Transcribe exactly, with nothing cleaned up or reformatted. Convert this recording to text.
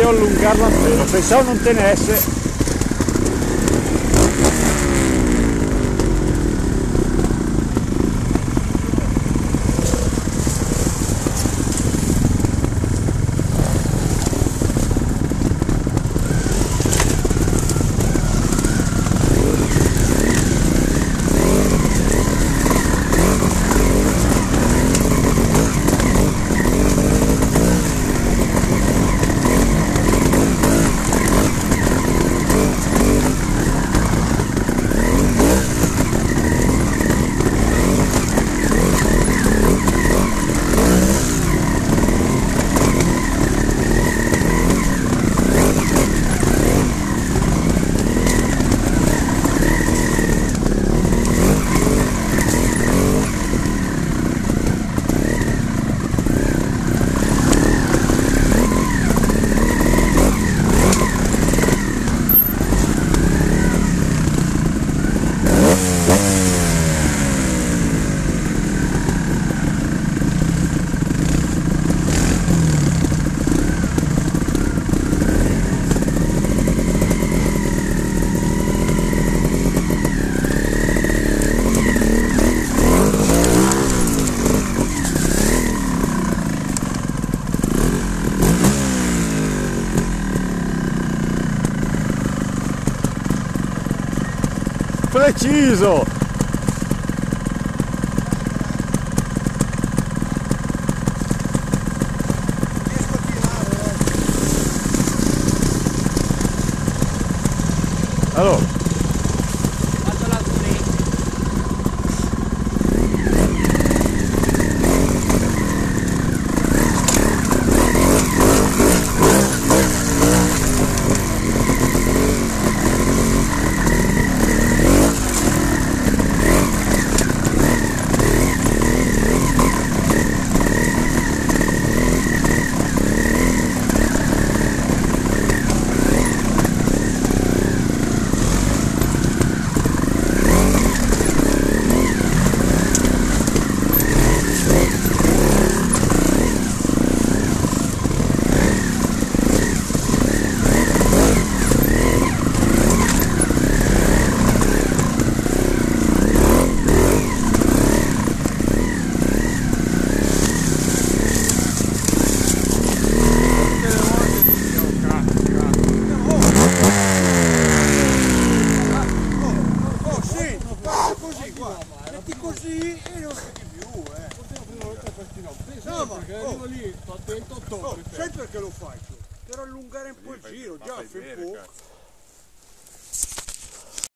devo allungarla un pelo, pensavo non tenesse. Preciso! Allora metti così e non vedi più, eh. No, ma perché arrivo lì, sto attento, oh, sai perché lo faccio? Per allungare un po' il giro, già fai poco.